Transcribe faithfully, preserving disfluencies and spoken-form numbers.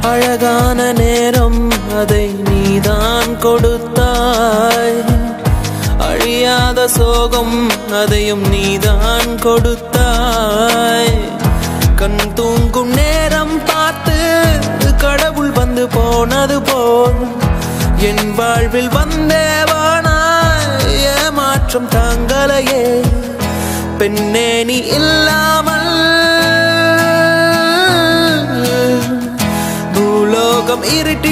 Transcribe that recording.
அழகான நேரம் அதை நீதான் கொடுத்தாய். அழியாத சோகம் அதையும் நீதான் கொடுத்தாய். கண் தூங்கும் நேரம் பார்த்து கடவுள் வந்து போனது போல் என் வாழ்வில் வந்தேவானாய். ஏமாற்றம் தாங்களையே பெண்ணே நீ இல்லாமல் பூலோகம் இருட்டி